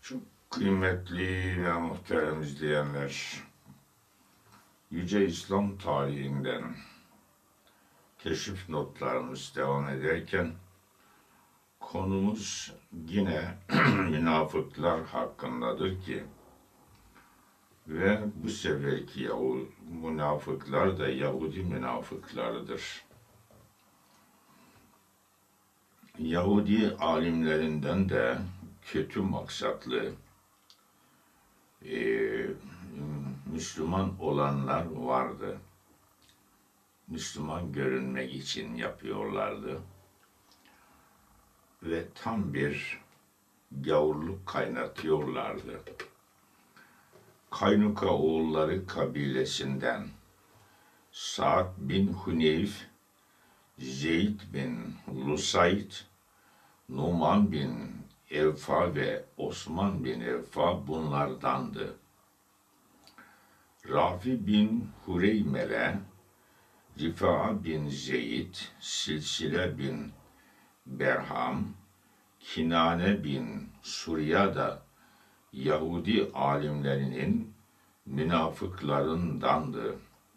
Çok kıymetli ve muhterem izleyenler, Yüce İslam tarihinden keşif notlarımız devam ederken konumuz yine münafıklar hakkındadır ki ve bu seferki münafıklar da Yahudi münafıklarıdır. Yahudi alimlerinden de kötü maksatlı Müslüman olanlar vardı. Müslüman görünmek için yapıyorlardı. Ve tam bir gavurluk kaynatıyorlardı. Kaynuka oğulları kabilesinden Sa'd bin Huneyf, Zeyd bin Lusayt, Numan bin Evfa ve Osman bin Evfa bunlardandı. Rafi bin Hureymele, Rifa'a bin Zeyd, Silsile bin Berham, Kinane bin Surya da Yahudi alimlerinin münafıklarındandı.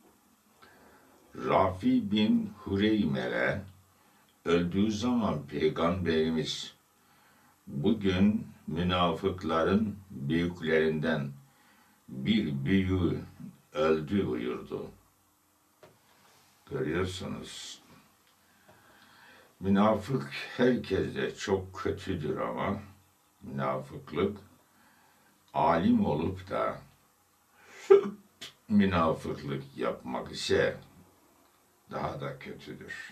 Rafi bin Hureymele öldüğü zaman Peygamberimiz bugün münafıkların büyüklerinden bir büyüğü öldü buyurdu. Görüyorsunuz. Münafık herkeste çok kötüdür ama münafıklık alim olup da münafıklık yapmak ise daha da kötüdür.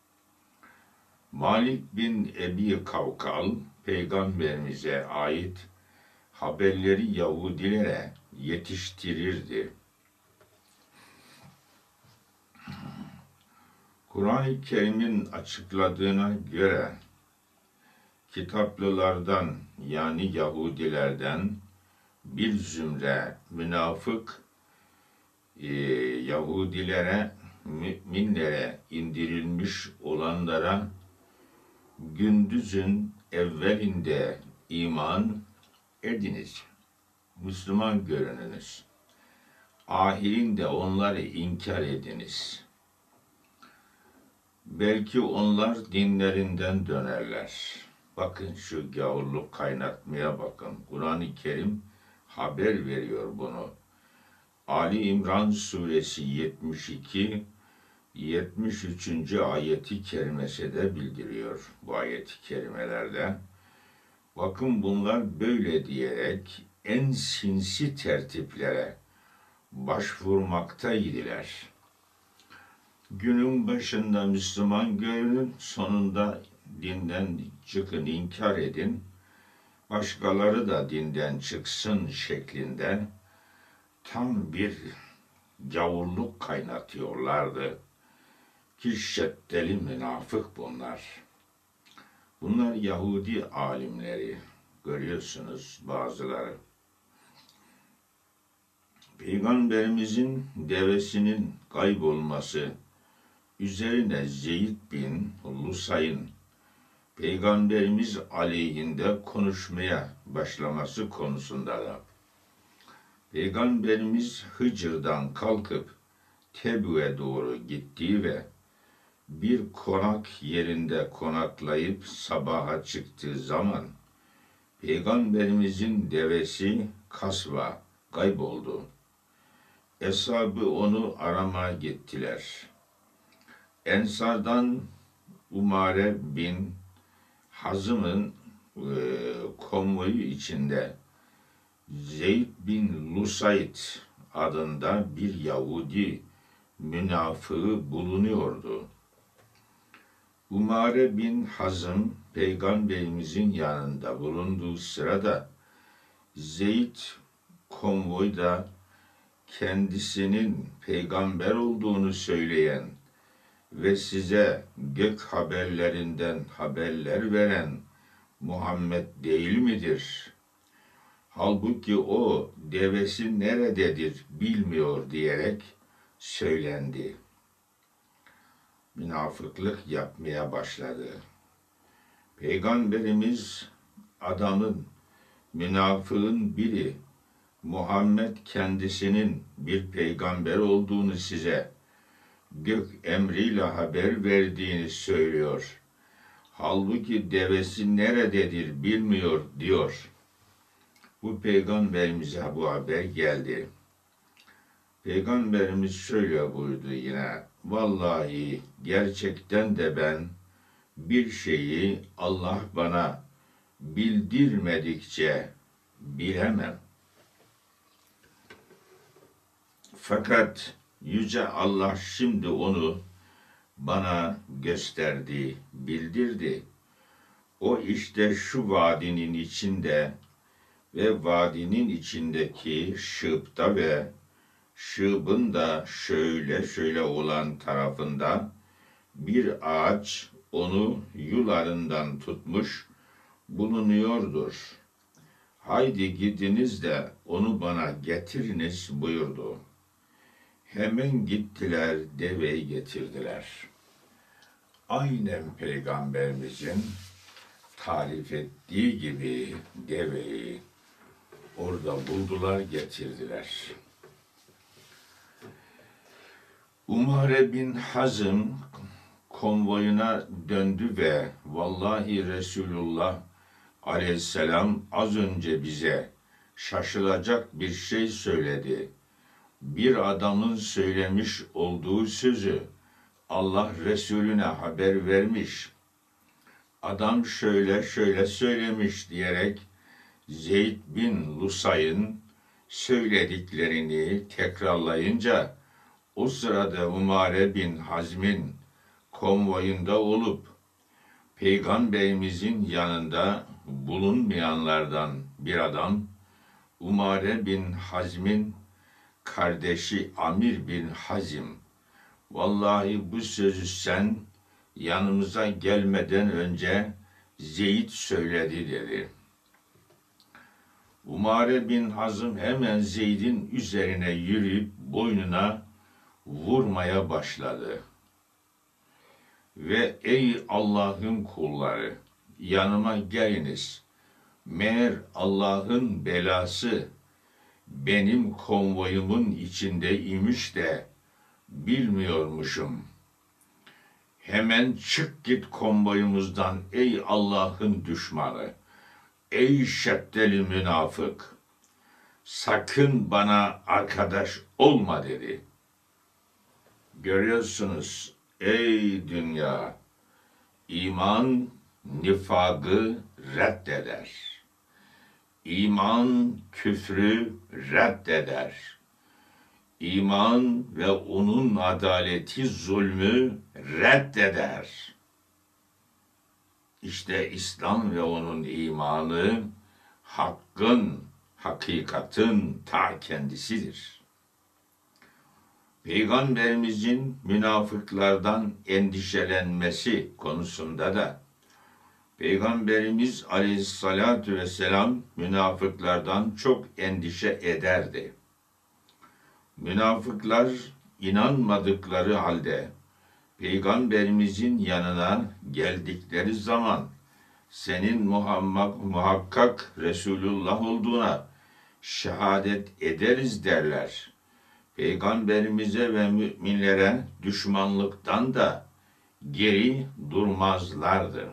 Malik bin Ebi Kavkal Peygamberimize ait haberleri Yahudilere yetiştirirdi. Kur'an-ı Kerim'in açıkladığına göre kitaplılardan yani Yahudilerden bir zümre münafık Yahudilere, müminlere indirilmiş olanlara gündüzün evvelinde iman ediniz, Müslüman görününüz, ahirinde onları inkar ediniz. Belki onlar dinlerinden dönerler. Bakın şu gavurluk kaynatmaya bakın. Kur'an-ı Kerim haber veriyor bunu. Ali İmran suresi 73. ayeti kerimesi de bildiriyor bu ayeti kerimelerde. Bakın bunlar böyle diyerek en sinsi tertiplere başvurmaktaydılar. Günün başında Müslüman görünün, sonunda dinden çıkın, inkar edin, başkaları da dinden çıksın şeklinde tam bir gavurluk kaynatıyorlardı. Ki şeddeli münafık bunlar. Bunlar Yahudi alimleri, görüyorsunuz bazıları. Peygamberimizin devesinin kaybolması üzerine Zeyd bin Lusay'ın Peygamberimiz aleyhinde konuşmaya başlaması konusunda da Peygamberimiz Hıcır'dan kalkıp Tebü'ye doğru gittiği ve bir konak yerinde konaklayıp sabaha çıktığı zaman Peygamberimizin devesi Kasva kayboldu. Eshab-ı onu aramaya gittiler. Ensardan Umare bin Hazım'ın konvoyu içinde Zeyd bin Lusayt adında bir Yahudi münafığı bulunuyordu. Umare bin Hazım Peygamberimizin yanında bulunduğu sırada Zeyd konvoyda kendisinin peygamber olduğunu söyleyen ve size gök haberlerinden haberler veren Muhammed değil midir? Halbuki o devesi nerededir bilmiyor diyerek söylendi. Münafıklık yapmaya başladı. Peygamberimiz adamın münafığın biri Muhammed kendisinin bir peygamber olduğunu size gök emriyle haber verdiğini söylüyor. Halbuki devesi nerededir bilmiyor diyor. Bu peygamberimize bu haber geldi. Peygamberimiz şöyle buyurdu yine. Vallahi gerçekten de ben bir şeyi Allah bana bildirmedikçe bilemem. Fakat Yüce Allah şimdi onu bana gösterdi, bildirdi. O işte şu vadinin içinde ve vadinin içindeki şıpta ve şıbın da şöyle olan tarafında bir ağaç onu yularından tutmuş bulunuyordur. Haydi gidiniz de onu bana getiriniz buyurdu. Hemen gittiler, deveyi getirdiler. Aynen Peygamberimizin tarif ettiği gibi deveyi orada buldular, getirdiler. Umare bin Hazm konvoyuna döndü ve vallahi Resulullah aleyhisselam az önce bize şaşılacak bir şey söyledi. Bir adamın söylemiş olduğu sözü Allah Resulüne haber vermiş. Adam şöyle söylemiş diyerek Zeyd bin Lusay'ın söylediklerini tekrarlayınca o sırada Umare bin Hazm'in konvoyunda olup Peygamberimizin yanında bulunmayanlardan bir adam Umare bin Hazm'in kardeşi Amir bin Hazm, vallahi bu sözü sen yanımıza gelmeden önce Zeyd söyledi dedi. Umare bin Hazm hemen Zeyd'in üzerine yürüyüp boynuna vurmaya başladı. Ve ey Allah'ın kulları, yanıma geliniz. Meğer Allah'ın belası benim konvoyumun içinde imiş de bilmiyormuşum. Hemen çık git konvoyumuzdan ey Allah'ın düşmanı, ey şeddeli münafık. Sakın bana arkadaş olma dedi. Görüyorsunuz ey dünya, iman nifakı reddeder. İman küfrü reddeder. İman ve onun adaleti zulmü reddeder. İşte İslam ve onun imanı hakkın, hakikatin ta kendisidir. Peygamberimizin münafıklardan endişelenmesi konusunda da Peygamberimiz aleyhissalatu vesselam münafıklardan çok endişe ederdi. Münafıklar inanmadıkları halde Peygamberimizin yanına geldikleri zaman senin muhakkak Resulullah olduğuna şehadet ederiz derler. Peygamberimize ve müminlere düşmanlıktan da geri durmazlardı.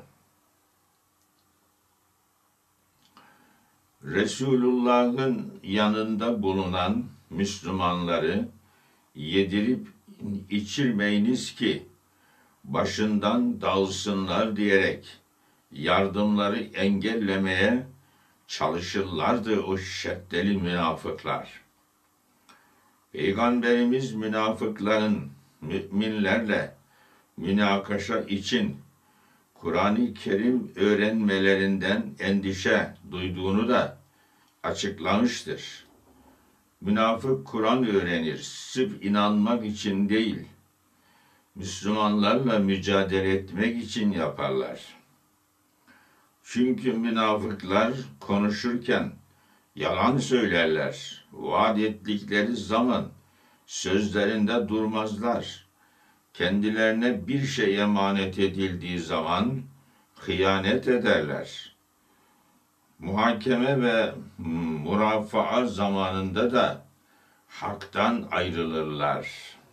Resulullah'ın yanında bulunan Müslümanları yedirip içirmeyiniz ki başından dalsınlar diyerek yardımları engellemeye çalışırlardı o şeddeli münafıklar. Peygamberimiz münafıkların müminlerle münakaşa için Kur'an-ı Kerim öğrenmelerinden endişe duyduğunu da açıklamıştır. Münafık Kur'an öğrenir, sırf inanmak için değil, Müslümanlarla mücadele etmek için yaparlar. Çünkü münafıklar konuşurken yalan söylerler, vaat ettikleri zaman sözlerinde durmazlar. Kendilerine bir şey emanet edildiği zaman hıyanet ederler. muhakeme ve murafaa zamanında da haktan ayrılırlar.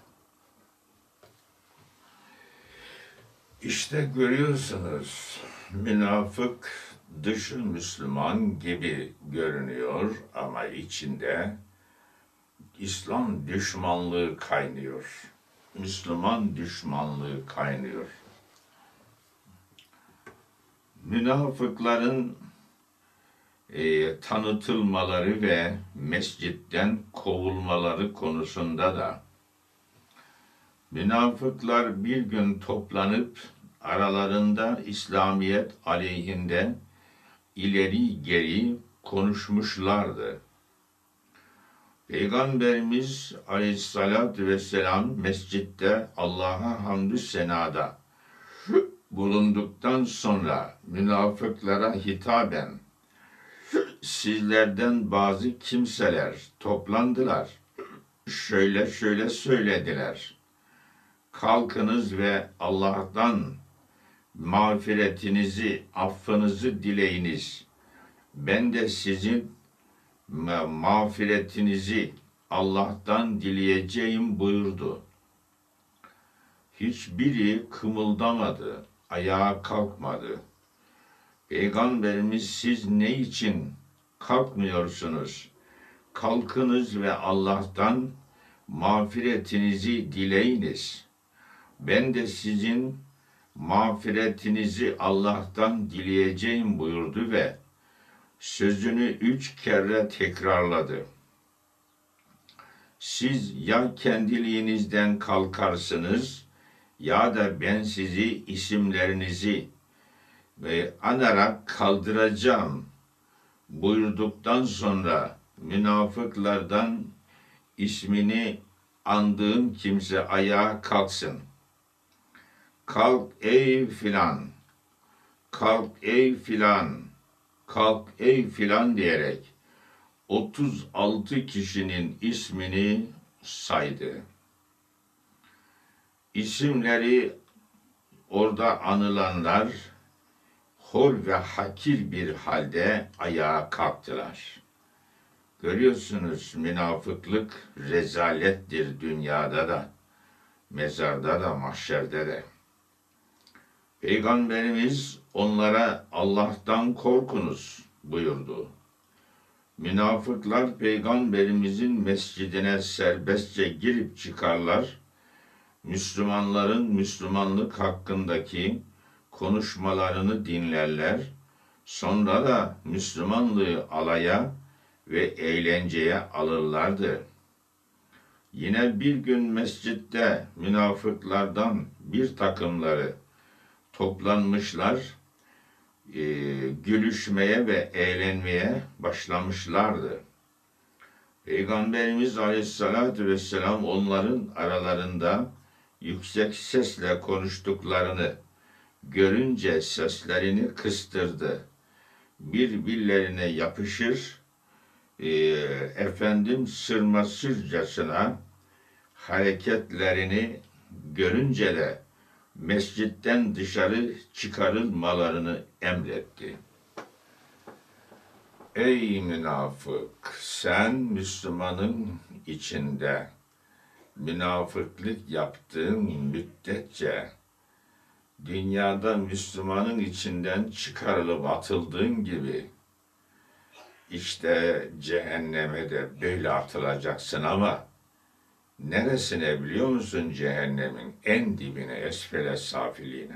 İşte görüyorsunuz, münafık dışı Müslüman gibi görünüyor ama içinde İslam düşmanlığı kaynıyor. Müslüman düşmanlığı kaynıyor. Münafıkların tanıtılmaları ve mescitten kovulmaları konusunda da münafıklar bir gün toplanıp aralarında İslamiyet aleyhinde ileri geri konuşmuşlardı. Peygamberimiz Aleyhisselatü Vesselam mescitte Allah'a hamdü senada bulunduktan sonra münafıklara hitaben sizlerden bazı kimseler toplandılar. Şöyle şöyle söylediler. Kalkınız ve Allah'tan mağfiretinizi, affınızı dileyiniz. Ben de sizin mağfiretinizi Allah'tan dileyeceğim buyurdu. Hiçbiri kımıldamadı, ayağa kalkmadı. Peygamberimiz siz ne için kalkmıyorsunuz? Kalkınız ve Allah'tan mağfiretinizi dileyiniz. Ben de sizin mağfiretinizi Allah'tan dileyeceğim buyurdu ve sözünü 3 kere tekrarladı. Siz ya kendiliğinizden kalkarsınız ya da ben sizi isimlerinizi anarak kaldıracağım buyurduktan sonra münafıklardan ismini andığım kimse ayağa kalksın. Kalk ey filan, kalk ey filan, kalk ey filan diyerek 36 kişinin ismini saydı. İsimleri orada anılanlar hor ve hakir bir halde ayağa kalktılar. Görüyorsunuz münafıklık rezalettir dünyada da, mezarda da, mahşerde de. Peygamberimiz onlara Allah'tan korkunuz buyurdu. Münafıklar Peygamberimizin mescidine serbestçe girip çıkarlar, Müslümanların Müslümanlık hakkındaki konuşmalarını dinlerler, sonra da Müslümanlığı alaya ve eğlenceye alırlardı. Yine bir gün mescitte münafıklardan bir takımları toplanmışlar, gülüşmeye ve eğlenmeye başlamışlardı. Peygamberimiz Aleyhisselatü Vesselam onların aralarında yüksek sesle konuştuklarını görünce seslerini kıstırdı. Birbirlerine yapışır, sırmasırcasına hareketlerini görünce de mescitten dışarı çıkarılmalarını emretti. Ey münafık! Sen Müslümanın içinde münafıklık yaptığın müddetçe dünyada Müslümanın içinden çıkarılıp atıldığın gibi işte cehenneme de böyle atılacaksın ama neresine biliyor musun cehennemin? En dibine, esfele safiliğine.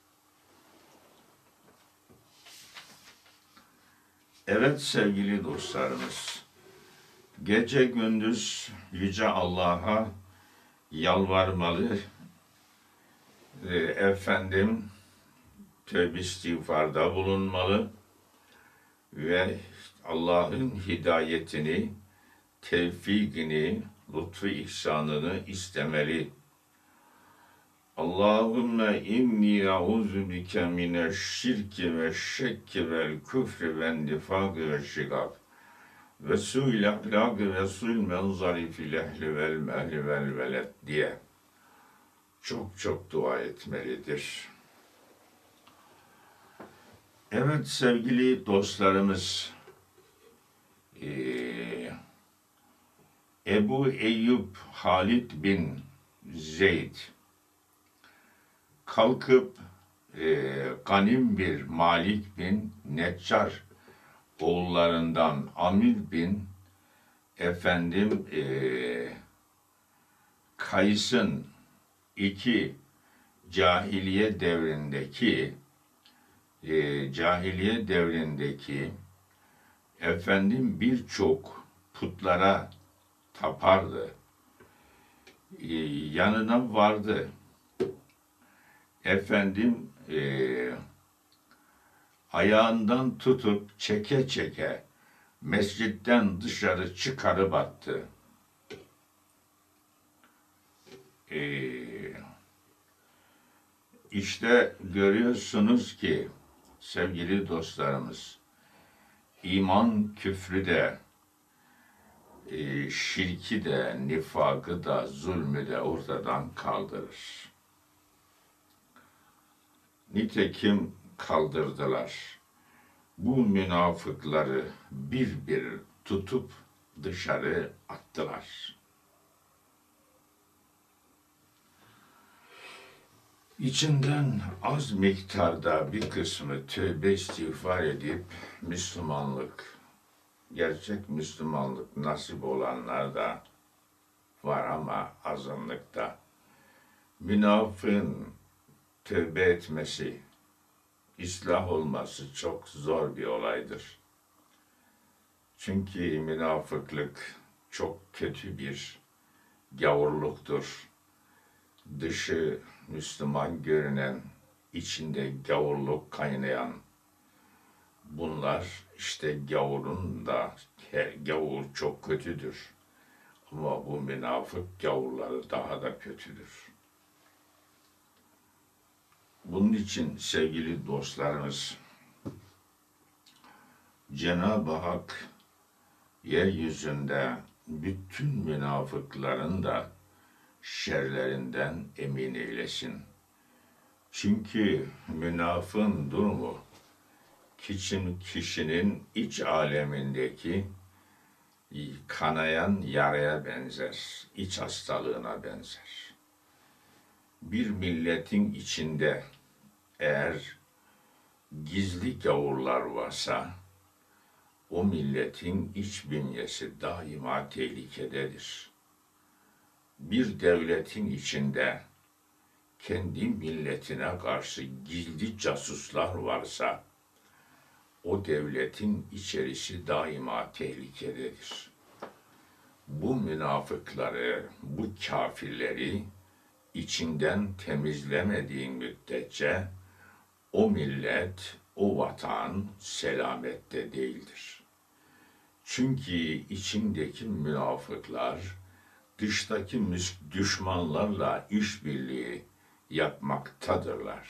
Evet sevgili dostlarımız, gece gündüz Yüce Allah'a yalvarmalı, tövbe istiğfarda bulunmalı ve Allah'ın hidayetini, tevfikini, lütfu ihsanını istemeli. Allahümme inni eûzü bike mineşşirki ve şekki vel küfri ve nifâgı ve şikâk ve su'il ahlâgı ve su'il menzari fil ehli vel mehli vel veled diye çok çok dua etmelidir. Evet sevgili dostlarımız, Ebu Eyyub Halid bin Zeyd kalkıp ganim bir Malik bin Neccar oğullarından Amir bin Kays'ın iki cahiliye devrindeki birçok putlara tapardı. Yanına vardı. Ayağından tutup çeke çeke mescitten dışarı çıkarıp attı. İşte görüyorsunuz ki sevgili dostlarımız, iman küfrü de, şirki de, nifakı da, zulmü de ortadan kaldırır. Nitekim kaldırdılar. Bu münafıkları bir bir tutup dışarı attılar. İçinden az miktarda bir kısmı tövbe istiğfar edip gerçek Müslümanlık nasip olanlar da var ama azınlıkta. Münafığın tövbe etmesi, İslah olması çok zor bir olaydır. Çünkü münafıklık çok kötü bir gavurluktur. Dışı Müslüman görünen, içinde gavurluk kaynayan bunlar işte gavur çok kötüdür. Ama bu münafık gavurları daha da kötüdür. Bunun için sevgili dostlarımız, Cenab-ı Hak yeryüzünde bütün münafıkların da şerlerinden emin eylesin. Çünkü münafığın durumu kişinin iç alemindeki kanayan yaraya benzer, iç hastalığına benzer. Bir milletin içinde eğer gizli gavurlar varsa, o milletin iç bünyesi daima tehlikededir. Bir devletin içinde kendi milletine karşı gizli casuslar varsa, o devletin içerisi daima tehlikededir. Bu münafıkları, bu kafirleri içinden temizlemediğin müddetçe o millet, o vatan selamette değildir. Çünkü içindeki münafıklar dıştaki düşmanlarla işbirliği yapmaktadırlar.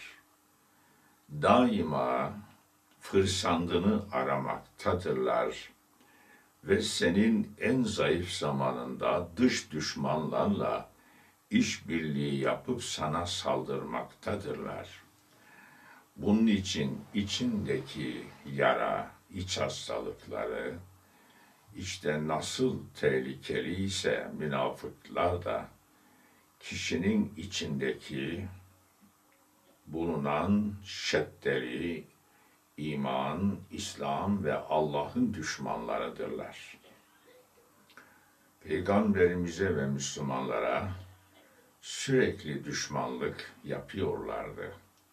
Daima fırsatını aramaktadırlar ve senin en zayıf zamanında dış düşmanlarla işbirliği yapıp sana saldırmaktadırlar. Bunun için içindeki yara, iç hastalıkları, işte nasıl tehlikeli ise münafıklar da kişinin içindeki bulunan şeddeli iman, İslam ve Allah'ın düşmanlarıdırlar. Peygamberimize ve Müslümanlara sürekli düşmanlık yapıyorlardı.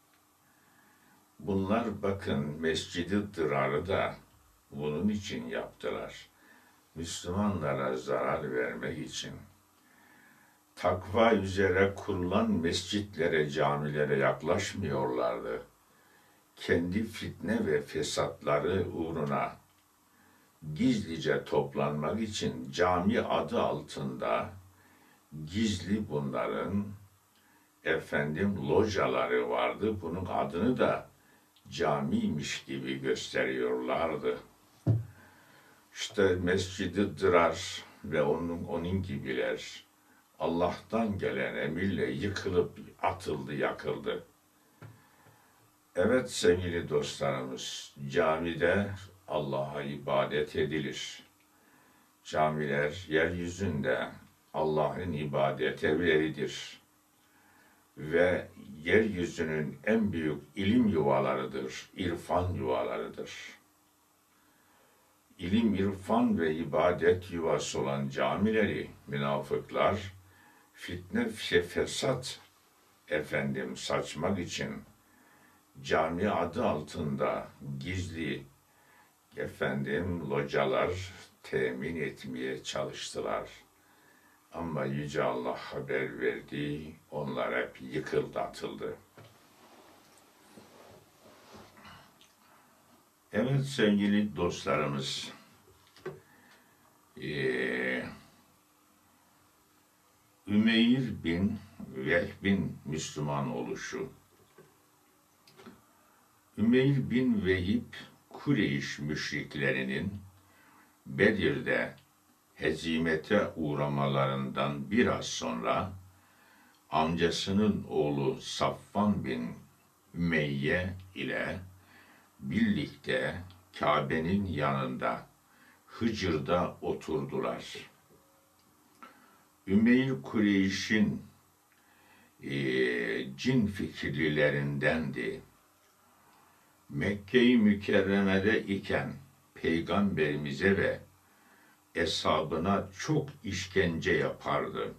Bunlar bakın Mescid-i Dırar'ı da bunun için yaptılar. Müslümanlara zarar vermek için. Takva üzere kurulan mescitlere, camilere yaklaşmıyorlardı. Kendi fitne ve fesatları uğruna gizlice toplanmak için cami adı altında gizli bunların locaları vardı. Bunun adını da camiymiş gibi gösteriyorlardı. İşte Mescid-i Dırar ve onun gibiler Allah'tan gelen emirle yıkılıp atıldı, yakıldı. Evet sevgili dostlarımız, camide Allah'a ibadet edilir. Camiler yeryüzünde Allah'ın ibadet evleridir ve yeryüzünün en büyük ilim yuvalarıdır, irfan yuvalarıdır. İlim, irfan ve ibadet yuvası olan camileri münafıklar fitne, fesat saçmak için cami adı altında gizli localar temin etmeye çalıştılar. Ama Yüce Allah haber verdi, onlar hep yıkıldı, atıldı. Evet sevgili dostlarımız, Ümeyr bin Vehb'in Müslüman oluşu. Ümeyr bin Vehib, Kureyş müşriklerinin Bedir'de hezimete uğramalarından biraz sonra amcasının oğlu Safvan bin Ümeyye ile birlikte Kabe'nin yanında Hıcır'da oturdular. Ümeyr Kureyş'in cin fikirlilerindendi. Mekke-i Mükerreme'de iken Peygamberimize ve eshabına çok işkence yapardı.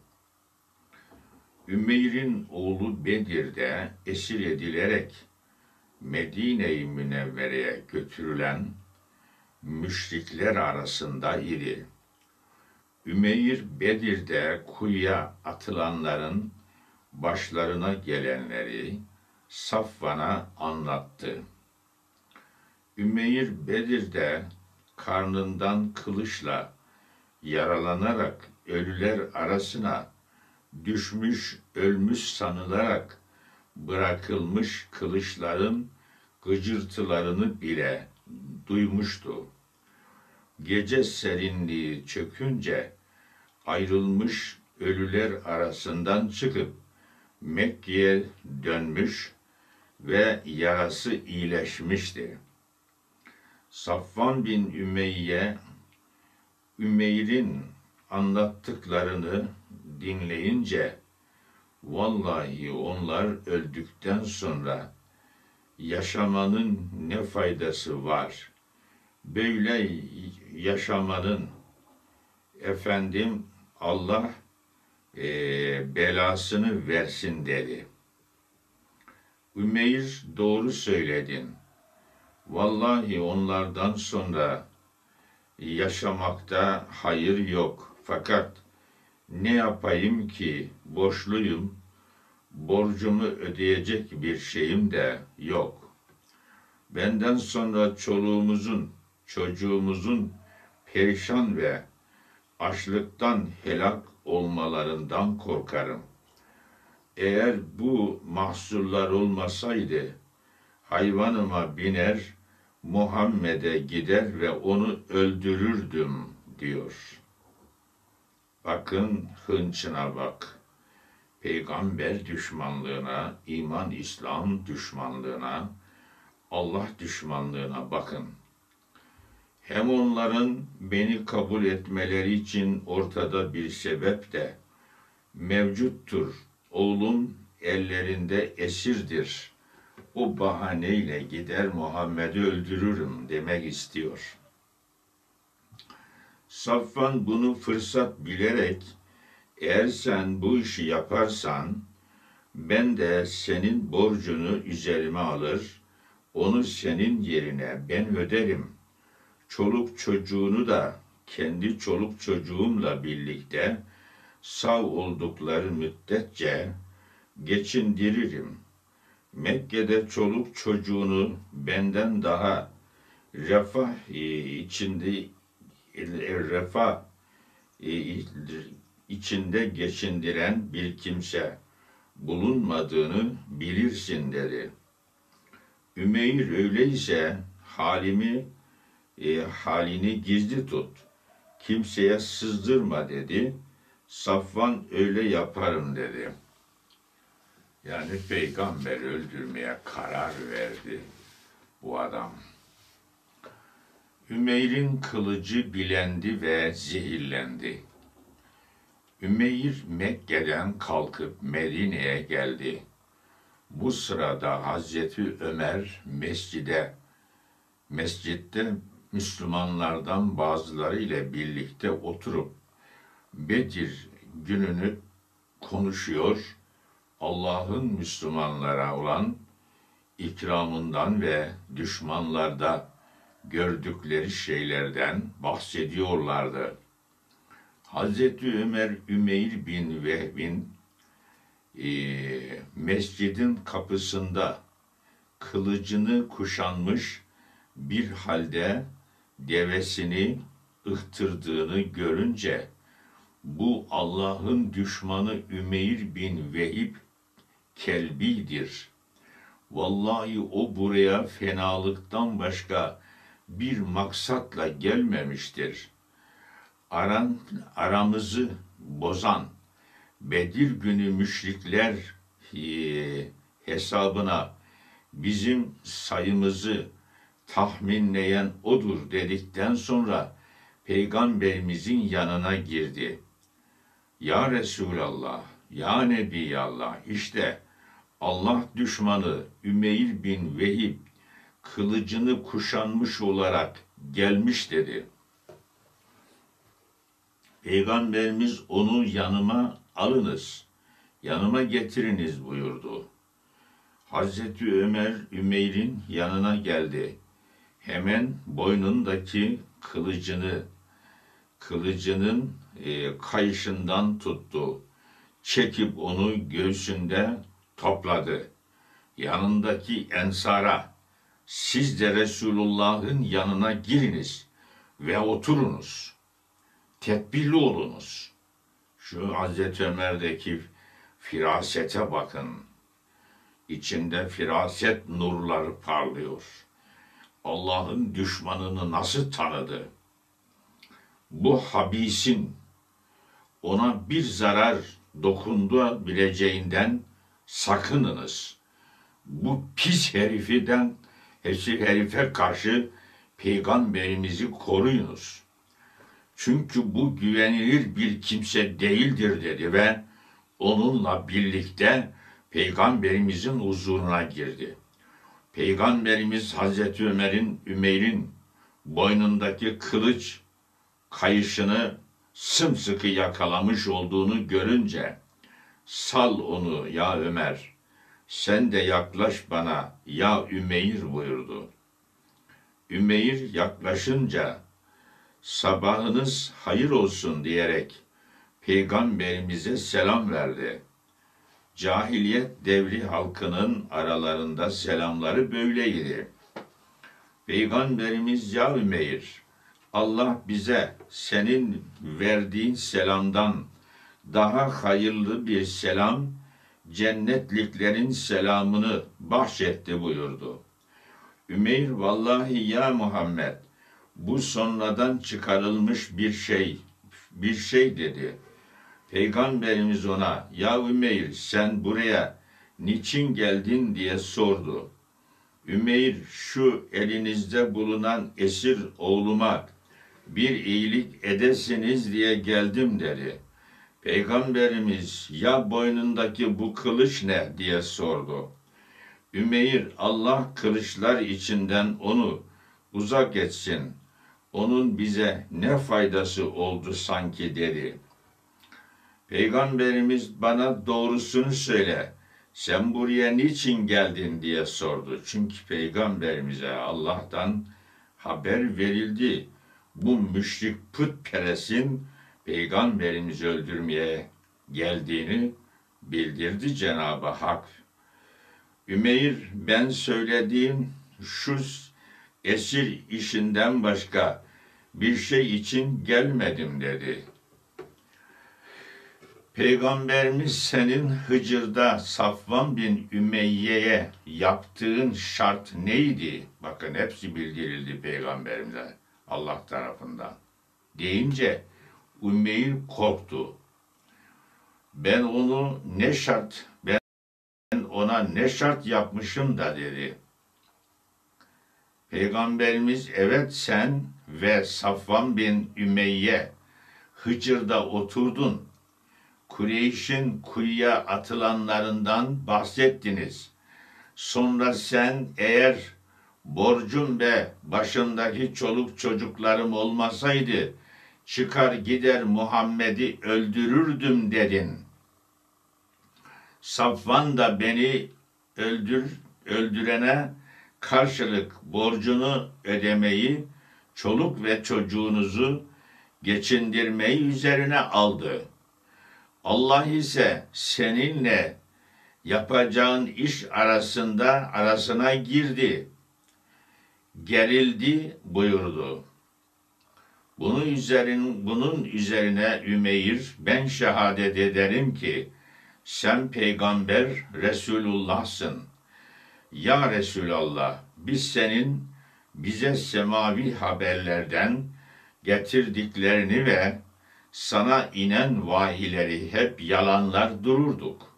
Ümeyr'in oğlu Bedir'de esir edilerek Medine-i Münevvere'ye götürülen müşrikler arasında idi. Ümeyr Bedir'de kuyuya atılanların başlarına gelenleri Safvan'a anlattı. Ümeyr Bedir'de karnından kılıçla yaralanarak ölüler arasına düşmüş, ölmüş sanılarak bırakılmış kılıçların gıcırtılarını bile duymuştu. Gece serinliği çökünce ayrılmış ölüler arasından çıkıp Mekke'ye dönmüş ve yarası iyileşmişti. Safvan bin Ümeyye, Ümeyr'in anlattıklarını dinleyince, vallahi onlar öldükten sonra yaşamanın ne faydası var? Böyle yaşamanın Allah belasını versin dedi. Ümeyr, doğru söyledin. Vallahi onlardan sonra yaşamakta hayır yok. Fakat ne yapayım ki borçluyum, borcumu ödeyecek bir şeyim de yok. Benden sonra çoluğumuzun, çocuğumuzun perişan ve açlıktan helak olmalarından korkarım. Eğer bu mahsurlar olmasaydı, hayvanıma biner, Muhammed'e gider ve onu öldürürdüm diyor. Bakın hınçına bak. Peygamber düşmanlığına, iman, İslam düşmanlığına, Allah düşmanlığına bakın. Hem onların beni kabul etmeleri için ortada bir sebep de mevcuttur. Oğlum ellerinde esirdir. O bahaneyle gider Muhammed'i öldürürüm demek istiyor. Safvan bunu fırsat bilerek, eğer sen bu işi yaparsan ben de senin borcunu üzerime alır, onu senin yerine ben öderim. Çoluk çocuğunu da kendi çoluk çocuğumla birlikte sağ oldukları müddetçe geçindiririm. Mekke'de çoluk çocuğunu benden daha refah içinde geçindiren bir kimse bulunmadığını bilirsin dedi. Ümeyr öyleyse halini gizli tut. Kimseye sızdırma dedi. Safvan öyle yaparım dedi. Yani peygamberi öldürmeye karar verdi bu adam. Ümeyr'in kılıcı bilendi ve zehirlendi. Ümeyr Mekke'den kalkıp Medine'ye geldi. Bu sırada Hazreti Ömer mescitte Müslümanlardan bazıları ile birlikte oturup Bedir gününü konuşuyor, Allah'ın Müslümanlara olan ikramından ve düşmanlarda gördükleri şeylerden bahsediyorlardı. Hazreti Ömer Ümeyr bin Vehb'in mescidin kapısında kılıcını kuşanmış bir halde devesini ıhtırdığını görünce bu Allah'ın düşmanı Ümeyr bin Vehib Kelbi'dir. Vallahi o buraya fenalıktan başka bir maksatla gelmemiştir. Aramızı bozan Bedir günü müşrikler hesabına bizim sayımızı tahminleyen odur dedikten sonra Peygamberimizin yanına girdi. Ya Resulallah, ya Nebiyallah, işte Allah düşmanı Ümeyr bin Vehib kılıcını kuşanmış olarak gelmiş dedi. Peygamberimiz onu yanıma alınız, yanıma getiriniz buyurdu. Hazreti Ömer Ümeyr'in yanına geldi. Hemen boynundaki kılıcının kayışından tuttu. Çekip onu göğsünde topladı. Yanındaki ensara, siz de Resulullah'ın yanına giriniz ve oturunuz. Tedbirli olunuz. Şu Hazreti Ömer'deki firasete bakın. İçinde firaset nurları parlıyor. Allah'ın düşmanını nasıl tanıdı? Bu habisin ona bir zarar dokunduğabileceğinden sakınınız. Bu pis herife karşı peygamberimizi koruyunuz. Çünkü bu güvenilir bir kimse değildir dedi ve onunla birlikte peygamberimizin huzuruna girdi. Peygamberimiz Hazreti Ümeyr'in boynundaki kılıç kayışını sımsıkı yakalamış olduğunu görünce, sal onu ya Ömer, sen de yaklaş bana ya Ümeyr buyurdu. Ümeyr yaklaşınca, sabahınız hayır olsun diyerek Peygamberimize selam verdi. Cahiliyet devri halkının aralarında selamları böyleydi. Peygamberimiz ya Ümeyr, Allah bize senin verdiğin selamdan daha hayırlı bir selam, cennetliklerin selamını bahşetti buyurdu. Ümeyr, vallahi ya Muhammed, bu sonradan çıkarılmış bir şey dedi. Peygamberimiz ona, ya Ümeyr sen buraya niçin geldin diye sordu. Ümeyr, şu elinizde bulunan esir oğluma bir iyilik edesiniz diye geldim dedi. Peygamberimiz, ya boynundaki bu kılıç ne diye sordu. Ümeyr, Allah kılıçlar içinden onu uzak etsin. Onun bize ne faydası oldu sanki dedi. Peygamberimiz, bana doğrusunu söyle. Sen buraya niçin geldin diye sordu. Çünkü Peygamberimize Allah'tan haber verildi. Bu müşrik putperestin Peygamberimizi öldürmeye geldiğini bildirdi Cenab-ı Hak. Ümeyr, ben söylediğim şu esir işinden başka bir şey için gelmedim dedi. Peygamberimiz, senin Hıcır'da Safvan bin Ümeyye'ye yaptığın şart neydi? Bakın hepsi bildirildi Peygamberimize Allah tarafından. Deyince Ümeyr korktu. Ben onu ne şart ona ne şart yapmışım da dedi. Peygamberimiz evet sen ve Safvan bin Ümeyye Hıcır'da oturdun. Kureyş'in kuyuya atılanlarından bahsettiniz. Sonra sen eğer borcum ve başındaki çoluk çocuklarım olmasaydı çıkar gider Muhammed'i öldürürdüm dedin. Safvan da beni öldürene karşılık borcunu ödemeyi, çoluk ve çocuğunuzu geçindirmeyi üzerine aldı. Allah ise seninle yapacağın iş arasına girdi, gerildi buyurdu. Bunun üzerine Ümeyr, ben şehadet ederim ki sen peygamber Resulullah'sın. Ya Resulallah, biz senin bize semavi haberlerden getirdiklerini ve sana inen vahiyleri hep yalanlar dururduk.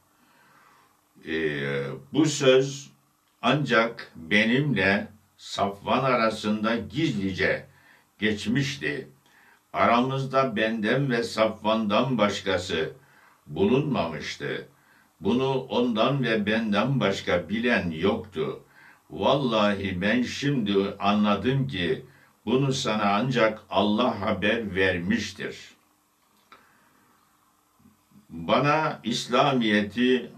Bu söz ancak benimle Safvan arasında gizlice geçmişti. Aramızda benden ve Safvan'dan başkası bulunmamıştı. Bunu ondan ve benden başka bilen yoktu. Vallahi ben şimdi anladım ki bunu sana ancak Allah haber vermiştir. Bana İslamiyet'i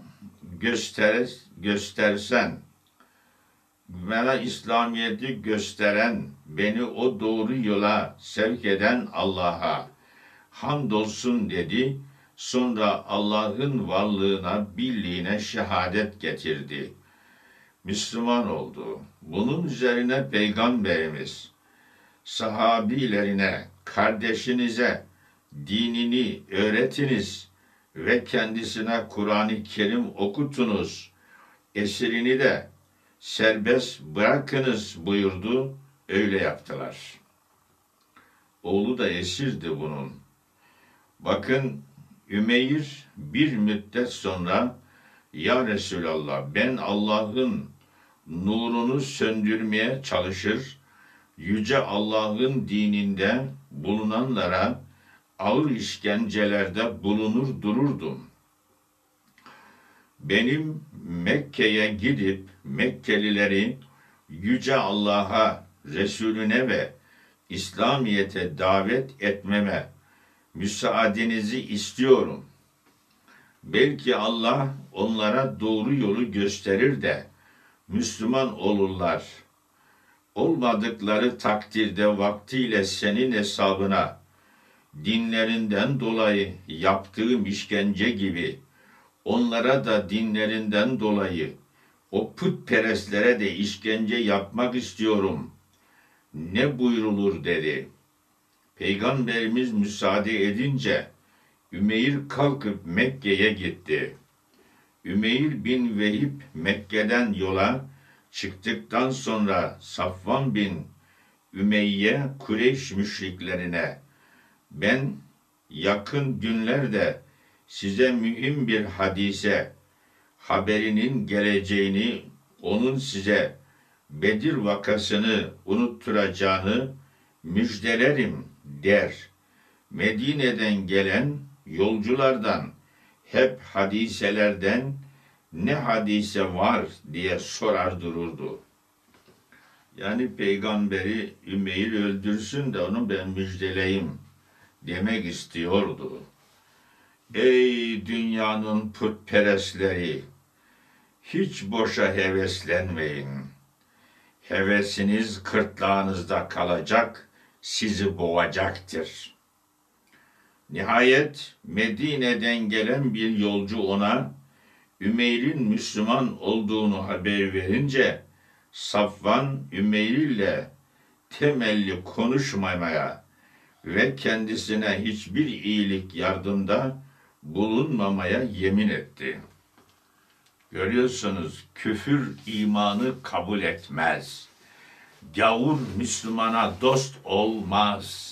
gösteren, beni o doğru yola sevk eden Allah'a hamdolsun dedi. Sonra Allah'ın varlığına, birliğine şehadet getirdi. Müslüman oldu. Bunun üzerine Peygamberimiz sahabilerine, kardeşinize dinini öğretiniz ve kendisine Kur'an-ı Kerim okutunuz. Esirini de serbest bırakınız buyurdu. Öyle yaptılar. Oğlu da esirdi bunun. Bakın Ümeyr bir müddet sonra ya Resulallah ben Allah'ın nurunu söndürmeye çalışır, yüce Allah'ın dininde bulunanlara ağır işkencelerde bulunur dururdum. Benim Mekke'ye gidip Mekkelileri yüce Allah'a, Resulüne ve İslamiyet'e davet etmeme müsaadenizi istiyorum. Belki Allah onlara doğru yolu gösterir de Müslüman olurlar. Olmadıkları takdirde vaktiyle senin hesabına dinlerinden dolayı yaptığım işkence gibi onlara da dinlerinden dolayı o putperestlere de işkence yapmak istiyorum. Ne buyrulur dedi. Peygamberimiz müsaade edince Ümeyr kalkıp Mekke'ye gitti. Ümeyr bin Vehib Mekke'den yola çıktıktan sonra Safvan bin Ümeyye Kureyş müşriklerine ben yakın günlerde size mühim bir haberinin geleceğini, onun size Bedir vakasını unutturacağını müjdelerim der. Medine'den gelen yolculardan hep hadiselerden ne hadise var diye sorar dururdu. Yani peygamberi Ümeyr öldürsün de onu ben müjdeleyim demek istiyordu. Ey dünyanın putperestleri! Hiç boşa heveslenmeyin. Hevesiniz kırtlağınızda kalacak, sizi boğacaktır. Nihayet Medine'den gelen bir yolcu ona Ümeyr'in Müslüman olduğunu haber verince Safvan Ümeyr ile temelli konuşmamaya ve kendisine hiçbir iyilik yardımda bulunmamaya yemin etti. Görüyorsunuz, küfür imanı kabul etmez. Gavur Müslümana dost olmaz.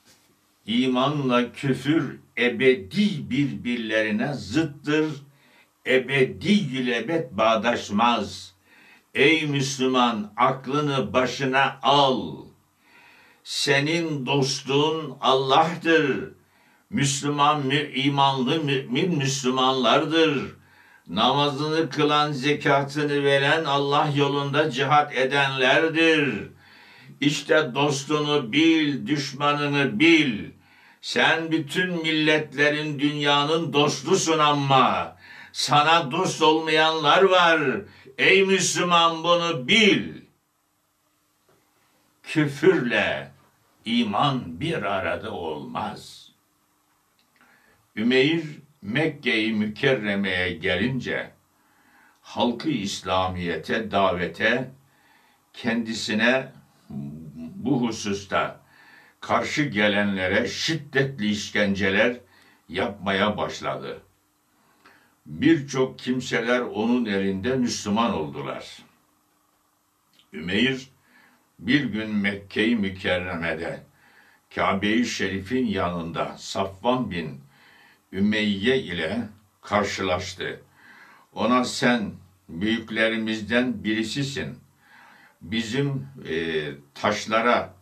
İmanla küfür ebedi birbirlerine zıttır, ebediyül ebed bağdaşmaz. Ey Müslüman, aklını başına al. Senin dostun Allah'tır. Müslüman, imanlı mümin Müslümanlardır. Namazını kılan, zekatını veren, Allah yolunda cihat edenlerdir. İşte dostunu bil, düşmanını bil. Sen bütün milletlerin, dünyanın dostusun ama sana dost olmayanlar var. Ey Müslüman, bunu bil. Küfürle iman bir arada olmaz. Ümeyr Mekke-i Mükerreme'ye gelince halkı İslamiyet'e, davete, kendisine bu hususta karşı gelenlere şiddetli işkenceler yapmaya başladı. Birçok kimseler onun elinde Müslüman oldular. Ümeyr bir gün Mekke-i Mükerreme'de Kabe-i Şerif'in yanında Safvan bin Ümeyye ile karşılaştı. Ona sen büyüklerimizden birisisin. Bizim taşlara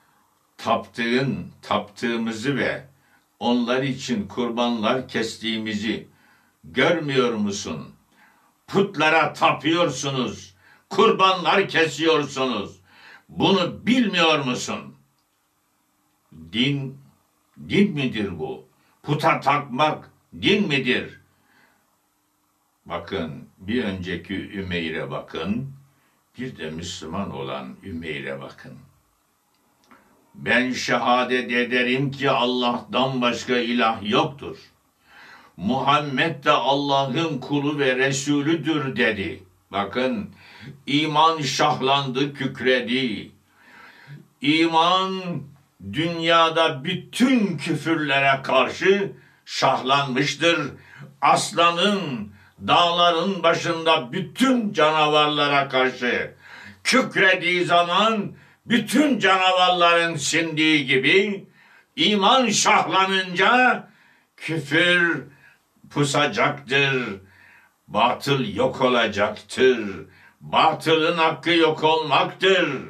taptığımızı ve onlar için kurbanlar kestiğimizi görmüyor musun? Putlara tapıyorsunuz, kurbanlar kesiyorsunuz. Bunu bilmiyor musun? Din midir bu? Puta takmak din midir? Bakın, bir önceki Ümeyr'e bakın, bir de Müslüman olan Ümeyr'e bakın. Ben şehadet ederim ki Allah'tan başka ilah yoktur. Muhammed de Allah'ın kulu ve Resulüdür dedi. Bakın, iman şahlandı, kükredi. İman dünyada bütün küfürlere karşı şahlanmıştır. Aslanın, dağların başında bütün canavarlara karşı kükrediği zaman bütün canavarların sindiği gibi iman şahlanınca küfür pusacaktır. Batıl yok olacaktır. Batılın hakkı yok olmaktır.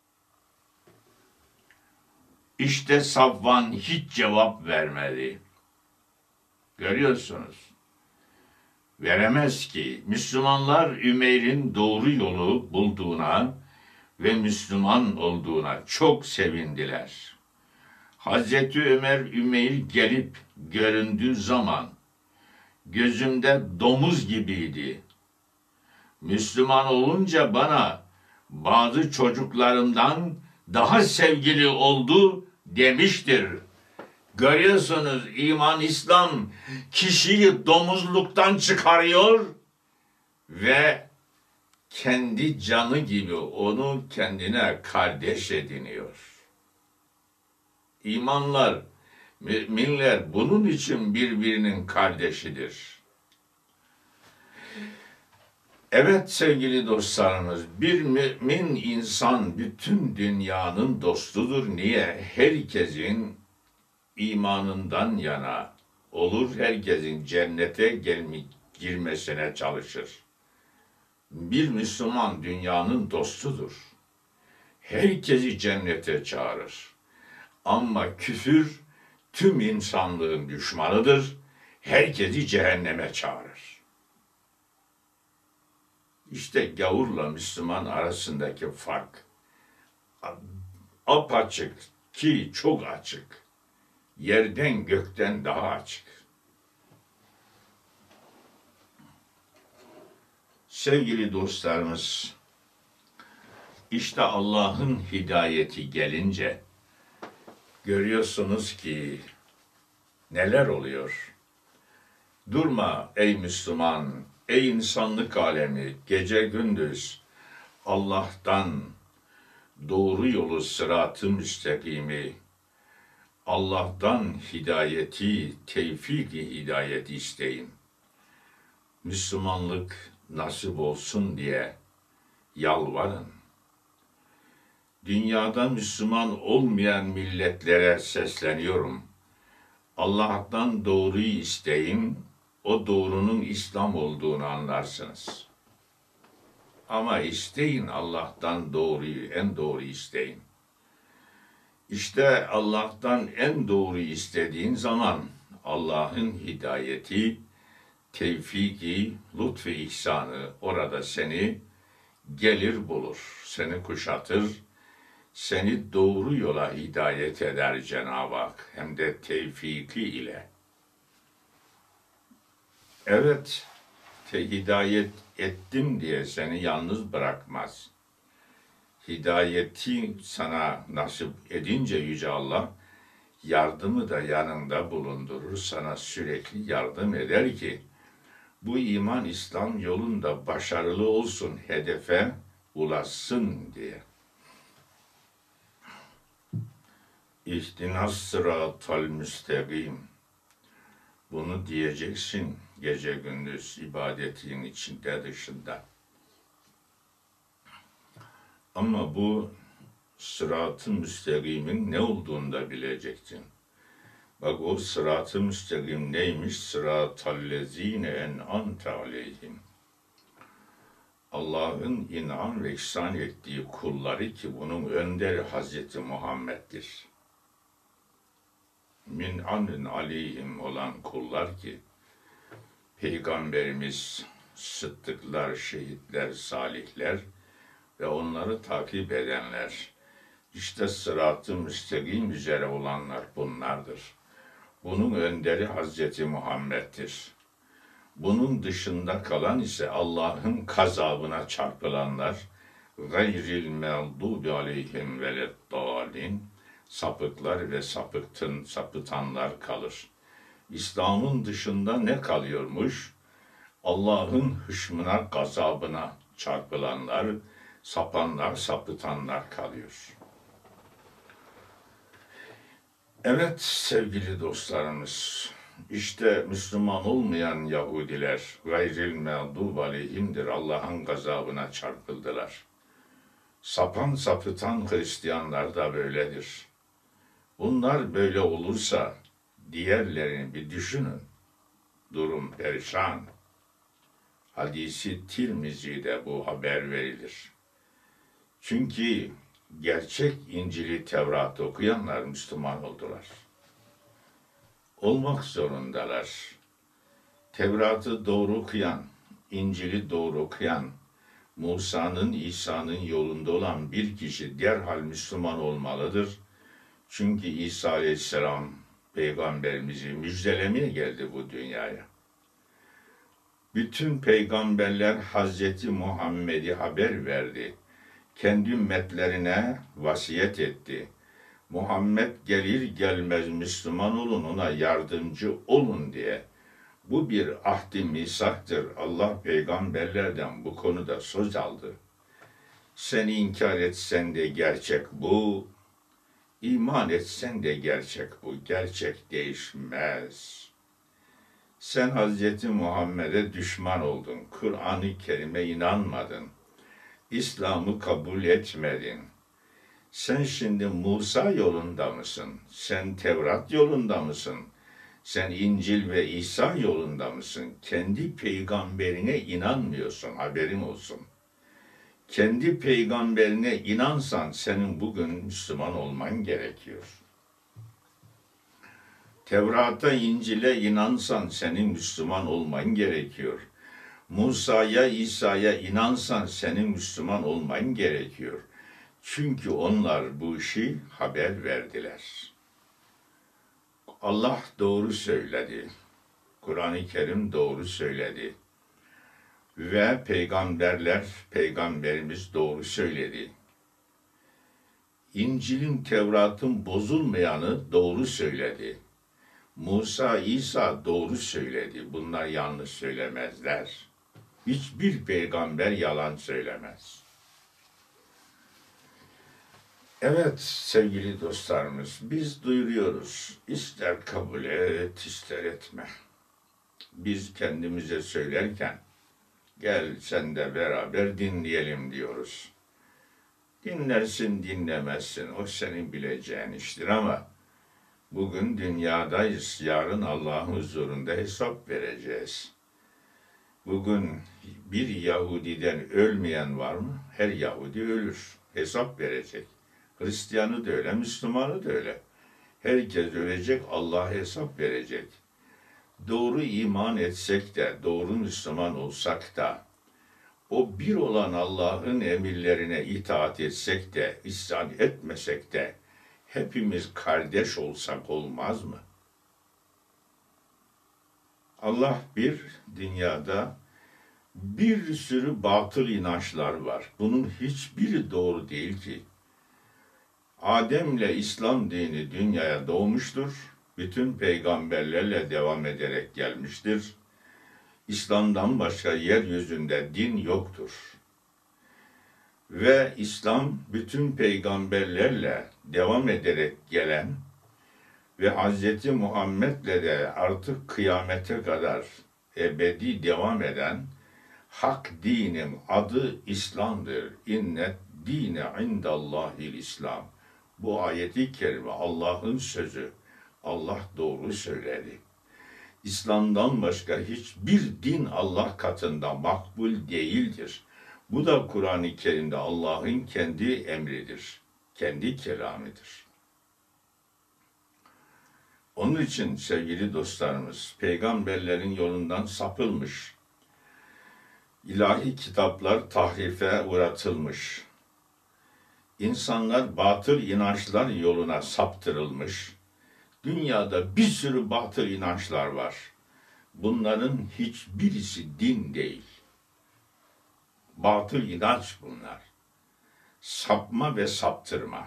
İşte Safvan hiç cevap vermedi. Görüyorsunuz. Veremez ki. Müslümanlar Ümeyr'in doğru yolu bulduğuna ve Müslüman olduğuna çok sevindiler. Hazreti Ömer Ümeyr gelip göründüğü zaman gözümde domuz gibiydi. Müslüman olunca bana bazı çocuklarımdan daha sevgili oldu demiştir. Görüyorsunuz, iman, İslam kişiyi domuzluktan çıkarıyor ve kendi canı gibi onu kendine kardeş ediniyor. İmanlar, müminler bunun için birbirinin kardeşidir. Evet sevgili dostlarımız, bir mümin insan bütün dünyanın dostudur. Niye? Herkesin imanından yana olur, herkesin cennete girmesine çalışır. Bir Müslüman dünyanın dostudur. Herkesi cennete çağırır. Ama küfür tüm insanlığın düşmanıdır. Herkesi cehenneme çağırır. İşte gavurla Müslüman arasındaki fark apaçık ki çok açık. Yerden gökten daha açık. Sevgili dostlarımız, işte Allah'ın hidayeti gelince görüyorsunuz ki neler oluyor. Durma ey Müslüman, ey insanlık alemi, gece gündüz Allah'tan doğru yolu, sırat-ı müstakimi, Allah'tan hidayeti, tevfik-i hidayet isteyin. Müslümanlık nasip olsun diye yalvarın. Dünyada Müslüman olmayan milletlere sesleniyorum. Allah'tan doğruyu isteyin, o doğrunun İslam olduğunu anlarsınız. Ama isteyin Allah'tan doğruyu, en doğru isteyin. İşte Allah'tan en doğru istediğin zaman Allah'ın hidayeti, tevfiki, lütfu ihsanı orada seni gelir bulur, seni kuşatır, seni doğru yola hidayet eder Cenab-ı Hak, hem de tevfiki ile. Evet, hidayet ettim diye seni yalnız bırakmaz. Hidayeti sana nasip edince Yüce Allah, yardımı da yanında bulundurur, sana sürekli yardım eder ki, bu iman İslam yolunda başarılı olsun, hedefe ulaşsın diye. İhtinas sıratal müstakim. Bunu diyeceksin gece gündüz ibadetin içinde dışında. Ama bu sırat-ı müstakimin ne olduğunu da bileceksin. Bak o sırat-ı müstakim neymiş? Sıratallezine en'amte aleyhim. Allah'ın inan ve ihsan ettiği kulları ki bunun önderi Hazreti Muhammed'dir. Min amin aleyhim olan kullar ki Peygamberimiz, sıddıklar, şehitler, salihler ve onları takip edenler. İşte sırat-ı müstakim üzere olanlar bunlardır. Bunun önderi Hazreti Muhammed'dir. Bunun dışında kalan ise Allah'ın gazabına çarpılanlar, gayril mağdubi aleyhim veleddâlin, sapıklar ve sapıtanlar kalır. İslam'ın dışında ne kalıyormuş? Allah'ın hışmına, gazabına çarpılanlar, sapanlar, sapıtanlar kalıyor. Evet sevgili dostlarımız, işte Müslüman olmayan Yahudiler gayril mağdub aleyhimdir, Allah'ın gazabına çarpıldılar. Sapan sapıtan Hristiyanlar da böyledir. Bunlar böyle olursa diğerlerini bir düşünün. Durum perişan. Hadisi Tirmizi'de bu haber verilir. Çünkü gerçek İncil'i, Tevrat'ı okuyanlar Müslüman oldular. Olmak zorundalar. Tevrat'ı doğru okuyan, İncil'i doğru okuyan, Musa'nın, İsa'nın yolunda olan bir kişi derhal Müslüman olmalıdır. Çünkü İsa Aleyhisselam Peygamberimizi müjdelemeye geldi bu dünyaya. Bütün peygamberler Hazreti Muhammed'i haber verdi. Kendi ümmetlerine vasiyet etti. Muhammed gelir gelmez Müslüman olun, ona yardımcı olun diye. Bu bir ahd-i misaktır. Allah peygamberlerden bu konuda söz aldı. Sen inkar etsen de gerçek bu, iman etsen de gerçek bu. Gerçek değişmez. Sen Hazreti Muhammed'e düşman oldun. Kur'an-ı Kerim'e inanmadın. İslam'ı kabul etmedin. Sen şimdi Musa yolunda mısın? Sen Tevrat yolunda mısın? Sen İncil ve İsa yolunda mısın? Kendi peygamberine inanmıyorsun, haberin olsun. Kendi peygamberine inansan senin bugün Müslüman olman gerekiyor. Tevrat'a, İncil'e inansan senin Müslüman olman gerekiyor. Musa'ya, İsa'ya inansan senin Müslüman olman gerekiyor. Çünkü onlar bu işi haber verdiler. Allah doğru söyledi. Kur'an-ı Kerim doğru söyledi. Ve peygamberimiz doğru söyledi. İncil'in, Tevrat'ın bozulmayanı doğru söyledi. Musa, İsa doğru söyledi. Bunlar yanlış söylemezler. Hiçbir peygamber yalan söylemez. Evet sevgili dostlarımız, biz duyuruyoruz. İster kabul et, ister etme. Biz kendimize söylerken, gel sen de beraber dinleyelim diyoruz. Dinlersin, dinlemezsin. O senin bileceğin iştir ama Bugün dünyadayız, yarın Allah'ın huzurunda hesap vereceğiz. Bugün bir Yahudiden ölmeyen var mı? Her Yahudi ölür, hesap verecek. Hristiyanı da öyle, Müslümanı da öyle. Herkes ölecek, Allah'a hesap verecek. Doğru iman etsek de, doğru Müslüman olsak da, o bir olan Allah'ın emirlerine itaat etsek de, isyan etmesek de, hepimiz kardeş olsak olmaz mı? Allah bir, dünyada bir sürü batıl inançlar var. Bunun hiçbiri doğru değil ki. Adem'le İslam dini dünyaya doğmuştur. Bütün peygamberlerle devam ederek gelmiştir. İslam'dan başka yeryüzünde din yoktur. Ve İslam bütün peygamberlerle devam ederek gelen ve Hz. Muhammed'le de artık kıyamete kadar ebedi devam eden hak dinim adı İslam'dır. İnnet dine indallahil İslam. Bu ayeti kerime Allah'ın sözü. Allah doğru söyledi. İslam'dan başka hiçbir din Allah katında makbul değildir. Bu da Kur'an-ı Kerim'de Allah'ın kendi emridir. Kendi kelamidir. Onun için sevgili dostlarımız, peygamberlerin yolundan sapılmış, ilahi kitaplar tahrife uğratılmış, insanlar batıl inançlar yoluna saptırılmış, dünyada bir sürü batıl inançlar var. Bunların hiçbirisi din değil. Batıl inanç bunlar. Sapma ve saptırma.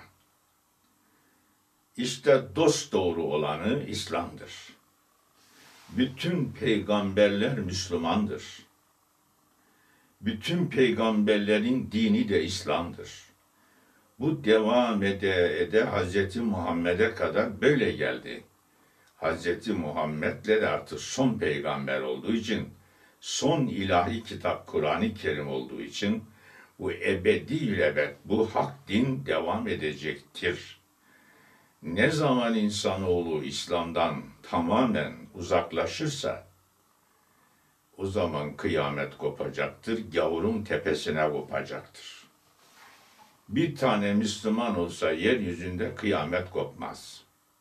İşte dosdoğru olanı İslam'dır. Bütün peygamberler Müslümandır. Bütün peygamberlerin dini de İslam'dır. Bu devam ede Hz. Muhammed'e kadar böyle geldi. Hz. Muhammed'le de artık son peygamber olduğu için, son ilahi kitap Kur'an-ı Kerim olduğu için bu ebedi ebed bu hak din devam edecektir. Ne zaman insanoğlu İslam'dan tamamen uzaklaşırsa o zaman kıyamet kopacaktır, gavurun tepesine kopacaktır. Bir tane Müslüman olsa yeryüzünde kıyamet kopmaz.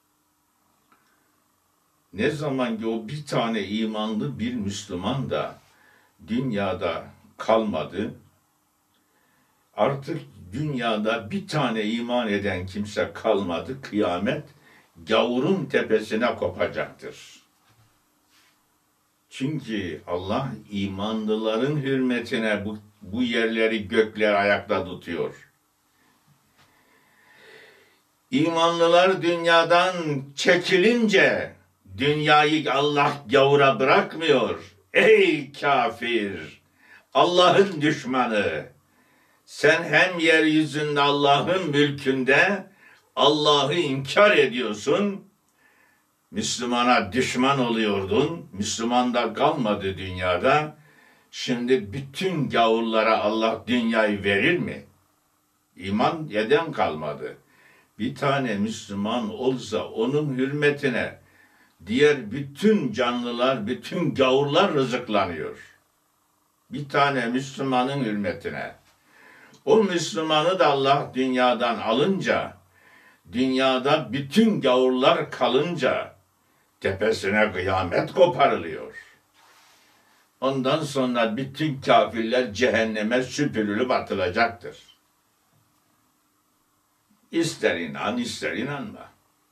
Ne zaman ki o bir tane imanlı bir Müslüman da dünyada kalmadı, artık dünyada bir tane iman eden kimse kalmadı, kıyamet gavurun tepesine kopacaktır. Çünkü Allah imanlıların hürmetine bu yerleri, gökleri ayakta tutuyor. İmanlılar dünyadan çekilince dünyayı Allah gavura bırakmıyor. Ey kafir! Allah'ın düşmanı! Sen hem yeryüzünde Allah'ın mülkünde Allah'ı inkar ediyorsun, Müslümana düşman oluyordun, Müslüman da kalmadı dünyada. Şimdi bütün gavurlara Allah dünyayı verir mi? İman eden kalmadı. Bir tane Müslüman olsa onun hürmetine diğer bütün canlılar, bütün gavurlar rızıklanıyor. Bir tane Müslümanın hürmetine. O Müslümanı da Allah dünyadan alınca, dünyada bütün gavurlar kalınca tepesine kıyamet koparılıyor. Ondan sonra bütün kafirler cehenneme süpürülüp atılacaktır. İster inan, ister inanma.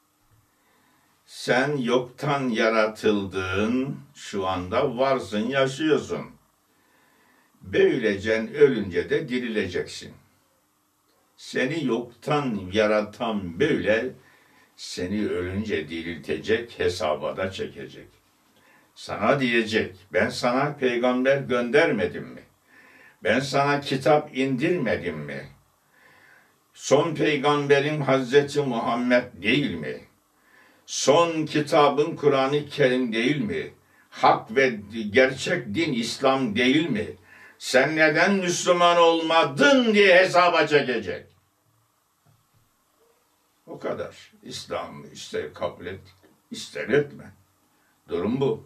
Sen yoktan yaratıldın, şu anda varsın, yaşıyorsun. Böylece ölünce de dirileceksin. Seni yoktan yaratan böyle, seni ölünce diriltecek, hesaba da çekecek. Sana diyecek, ben sana peygamber göndermedim mi? Ben sana kitap indirmedim mi? Son peygamberim Hazreti Muhammed değil mi? Son kitabın Kur'an-ı Kerim değil mi? Hak ve gerçek din İslam değil mi? Sen neden Müslüman olmadın diye hesaba çekecek. O kadar. İslam'ı ister kabul et, ister etme. Durum bu.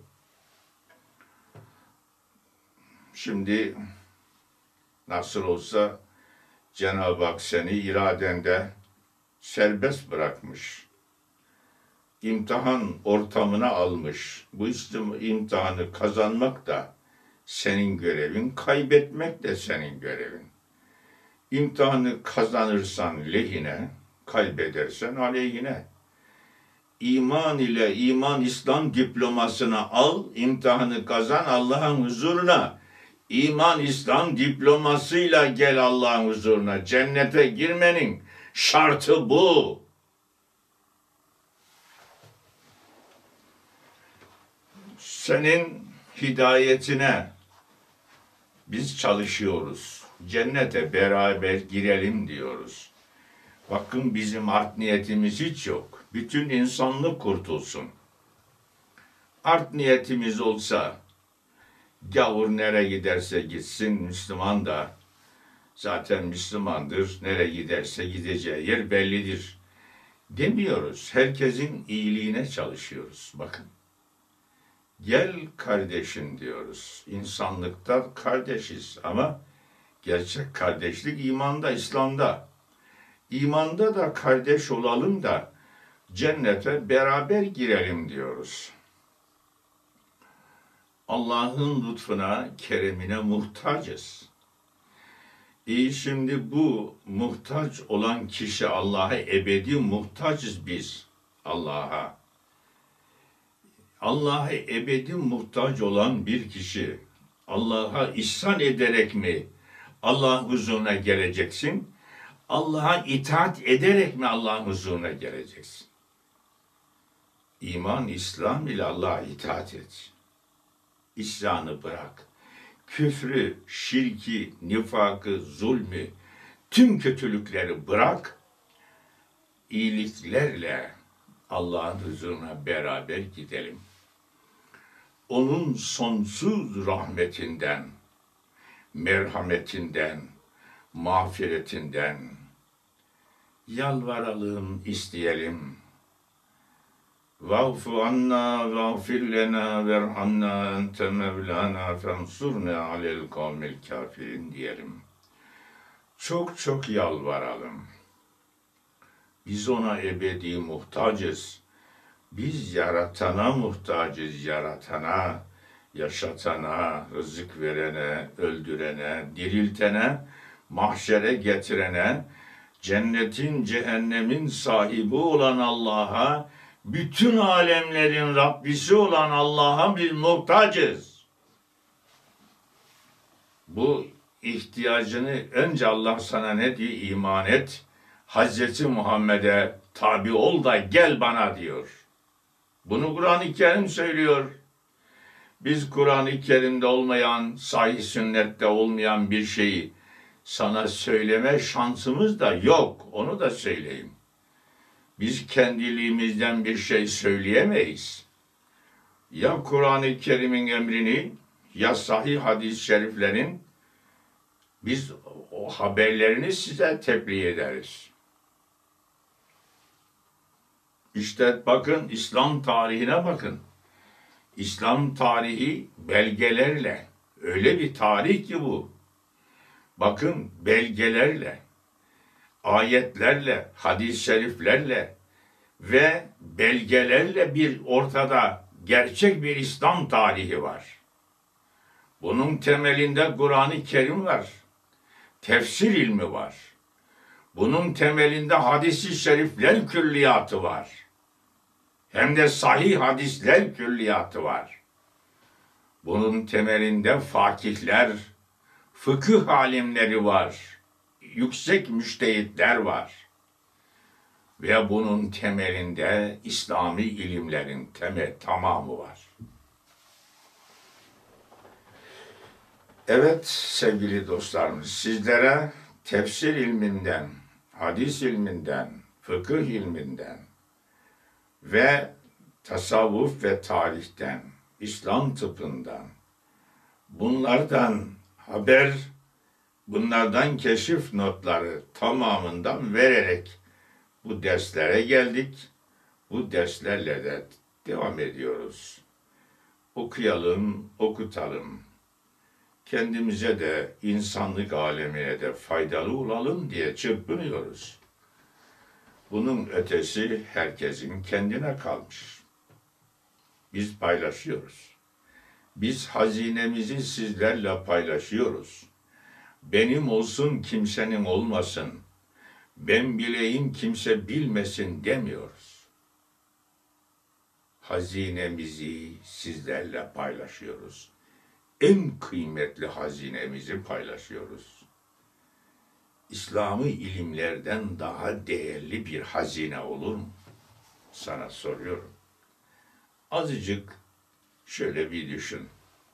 Şimdi nasıl olsa Cenab-ı Hak seni iradende serbest bırakmış. İmtihan ortamına almış. Bu imtihanı kazanmak da senin görevin, kaybetmek de senin görevin. İmtihanı kazanırsan lehine, kaybedersen aleyhine. İman ile İslam diplomasını al, imtihanı kazan Allah'ın huzuruna. İman, İslam diplomasıyla gel Allah'ın huzuruna. Cennete girmenin şartı bu. Senin hidayetine biz çalışıyoruz. Cennete beraber girelim diyoruz. Bakın bizim art niyetimiz hiç yok. Bütün insanlık kurtulsun. Art niyetimiz olsa, gavur nereye giderse gitsin, Müslüman da zaten Müslümandır. Nereye giderse gideceği yer bellidir demiyoruz. Herkesin iyiliğine çalışıyoruz. Bakın. Gel kardeşim diyoruz. İnsanlıkta kardeşiz ama gerçek kardeşlik imanda, İslam'da. İmanda da kardeş olalım da cennete beraber girelim diyoruz. Allah'ın lütfuna, keremine muhtacız. Şimdi bu muhtaç olan kişi Allah'a ebedi muhtacız biz Allah'a. Allah'a ebedi muhtaç olan bir kişi Allah'a ihsan ederek mi Allah'ın huzuruna geleceksin? Allah'a itaat ederek mi Allah'ın huzuruna geleceksin? İman, İslam ile Allah'a itaat et. İsyanı bırak. Küfrü, şirki, nifakı, zulmü, tüm kötülükleri bırak. İyiliklerle Allah'ın huzuruna beraber gidelim. Onun sonsuz rahmetinden, merhametinden, mağfiretinden yalvaralım, isteyelim. Vâfu anna vâfir lena verhamna ente mevlana fensurna alel kavmil kafirin diyelim. Çok çok yalvaralım. Biz ona ebedi muhtacız. Biz yaratana muhtacız, yaratana, yaşatana, rızık verene, öldürene, diriltene, mahşere getirene, cennetin, cehennemin sahibi olan Allah'a, bütün alemlerin Rabbisi olan Allah'a biz muhtacız. Bu ihtiyacını önce Allah sana ne diyor? İman et. Hazreti Muhammed'e tabi ol da gel bana diyor. Bunu Kur'an-ı Kerim söylüyor. Biz Kur'an-ı Kerim'de olmayan, sahih sünnette olmayan bir şeyi sana söyleme şansımız da yok. Onu da söyleyeyim. Biz kendiliğimizden bir şey söyleyemeyiz. Ya Kur'an-ı Kerim'in emrini ya sahih hadis-i şeriflerin biz o haberlerini size tebliğ ederiz. İşte bakın İslam tarihine bakın. İslam tarihi belgelerle, öyle bir tarih ki bu. Bakın belgelerle, ayetlerle, hadis-i şeriflerle ve belgelerle bir ortada gerçek bir İslam tarihi var. Bunun temelinde Kur'an-ı Kerim var. Tefsir ilmi var. Bunun temelinde hadis-i şerifler külliyatı var. Hem de sahih hadisler külliyatı var. Bunun temelinde fakihler, fıkıh alimleri var. Yüksek müştehitler var. Ve bunun temelinde İslami ilimlerin tamamı var. Evet sevgili dostlarımız, sizlere tefsir ilminden, hadis ilminden, fıkıh ilminden ve tasavvuf ve tarihten, İslam tıbbından, bunlardan haber, bunlardan keşif notları tamamından vererek Bu derslere geldik. Bu derslerle de devam ediyoruz. Okuyalım, okutalım. Kendimize de, insanlık alemine de faydalı olalım diye çırpınıyoruz. Bunun ötesi herkesin kendine kalmış. Biz paylaşıyoruz. Biz hazinemizi sizlerle paylaşıyoruz. Benim olsun kimsenin olmasın, ben bileyim kimse bilmesin demiyoruz. Hazinemizi sizlerle paylaşıyoruz. En kıymetli hazinemizi paylaşıyoruz. İslami ilimlerden daha değerli bir hazine olur mu? Sana soruyorum. Azıcık şöyle bir düşün.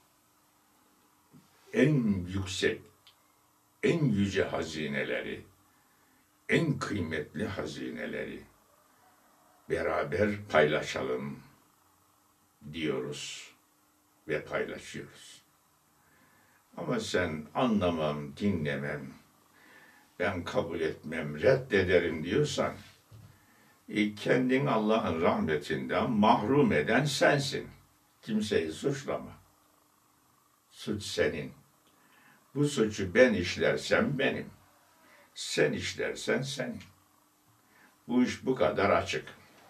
En yüksek, en yüce hazineleri, en kıymetli hazineleri beraber paylaşalım diyoruz ve paylaşıyoruz. Ama sen anlamam, dinlemem, ben kabul etmem, reddederim diyorsan, kendin Allah'ın rahmetinden mahrum eden sensin. Kimseyi suçlama. Suç senin. Bu suçu ben işlersem benim. Sen işlersen senin. Bu iş bu kadar açık.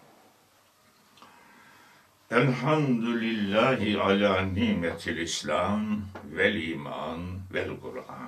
Elhamdülillahi ala nimetil İslam vel iman vel Kur'an.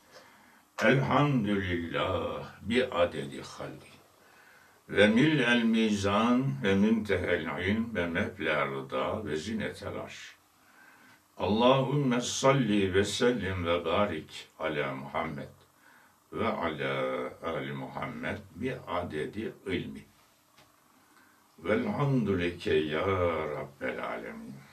Elhamdülillah bi adedi halki. Ve mil'el mizan ve müntehel ilm ve mebleğ rıda ve zinetel arş. Allahümme salli ve sellim ve barik ala Muhammed ve ala ali Muhammed bi adedi ilmi. Velhamdülike ya Rabbel alemin.